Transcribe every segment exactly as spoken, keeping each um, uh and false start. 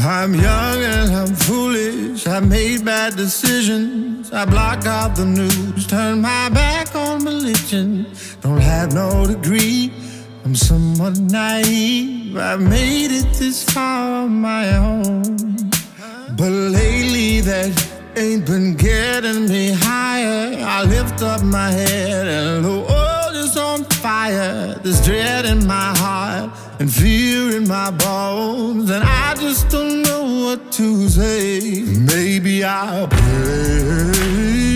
I'm young and I'm foolish, I made bad decisions. I block out the news, turn my back on religion. Don't have no degree, I'm somewhat naive. I made it this far on my own, but lately that ain't been getting me higher. I lift up my head and the world is on fire. There's dread in my heart and fear in my bones, and I just don't know what to say. Maybe I'll pray.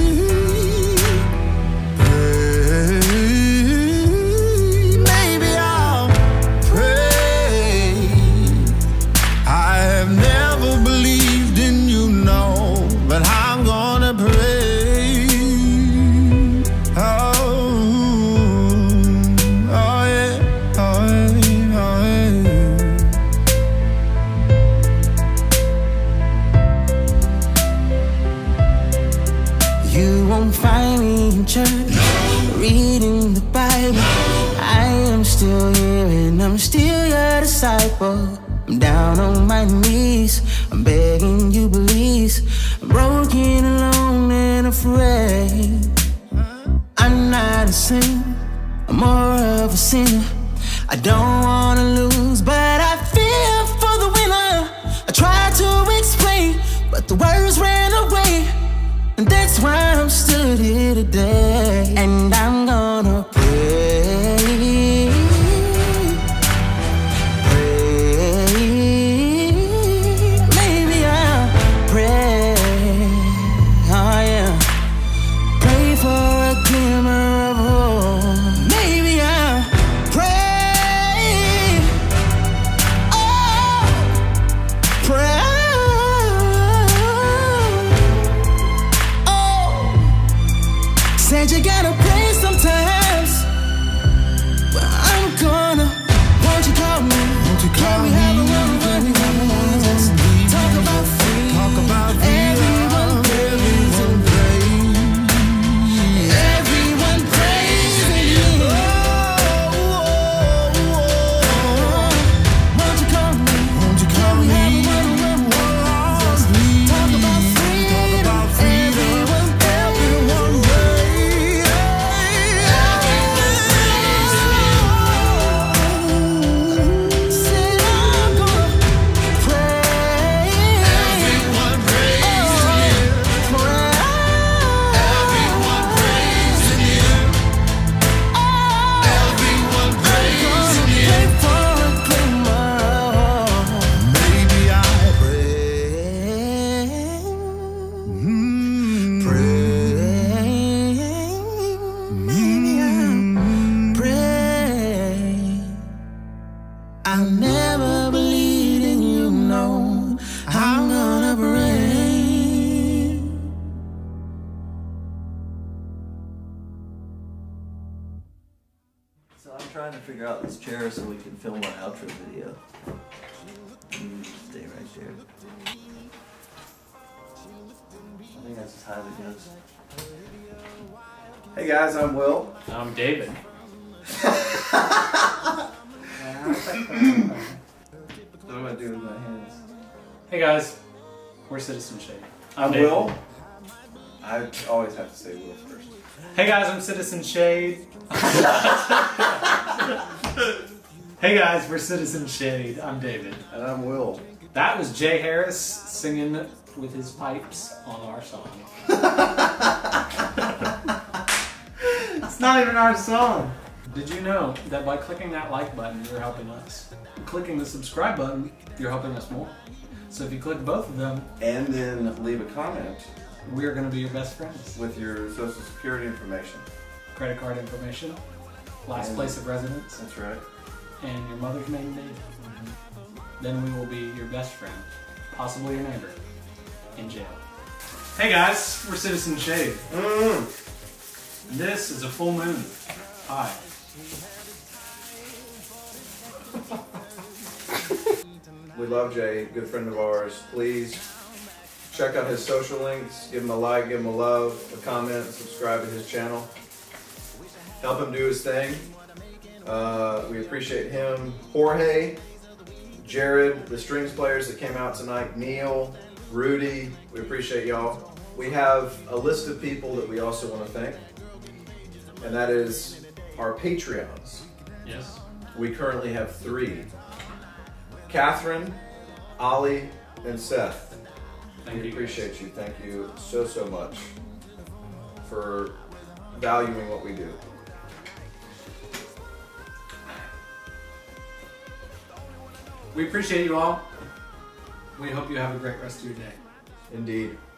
Reading the Bible, I am still here and I'm still your disciple. I'm down on my knees, I'm begging you please. I'm broken, alone and afraid. I'm not a saint, I'm more of a sinner. I don't wanna lose, but I fear for the winner. I tried to explain, but the words ran away. And that's why I'm stood here today. And I'm gonna pray, pray. Maybe I'll pray, oh yeah. Pray for a glimmer of hope. Maybe I'll pray, oh, pray. Said you gotta pray sometimes, but I'm gonna. Won't you call me? Won't you call Can we me? Have a little running Jesus? Talk about free. Talk about free. Everyone prays and prays. Everyone prays in you. Oh, oh, oh. Won't you call me? Won't you call Can me? We have a little running Jesus? Talk about free. Talk about freedom. Everyone, everyone prays. I never believed in you, no. I'm gonna pray. So I'm trying to figure out this chair so we can film our outro video. You stay right there. I think that's as high as it goes. Hey guys, I'm Will. I'm David. What do I do with my hands? Hey guys, we're Citizen Shade. I'm David. Will. I always have to say Will first. Hey guys, I'm Citizen Shade. Hey guys, we're Citizen Shade. I'm David. And I'm Will. That was Jay Harris singing with his pipes on our song. It's not even our song. Did you know that by clicking that like button, you're helping us? Clicking the subscribe button, you're helping us more. So if you click both of them, And then leave a comment we're going to be your best friends. with your social security information. Credit card information, last And- place of residence, That's right. and your mother's maiden name. Then we will be your best friend, possibly your neighbor, in jail. Hey guys, we're Citizen Shade. Mm. This is a full moon. Hi. We love Jay, good friend of ours. Please check out his social links, give him a like, give him a love, a comment, subscribe to his channel. Help him do his thing. Uh, we appreciate him. Jorge, Jared, the strings players that came out tonight, Neil, Rudy, we appreciate y'all. We have a list of people that we also want to thank, and that is our Patreons. Yes. We currently have three. Catherine, Ollie, and Seth. Thank we you. appreciate you. Thank you so, so much for valuing what we do. We appreciate you all. We hope you have a great rest of your day. Indeed.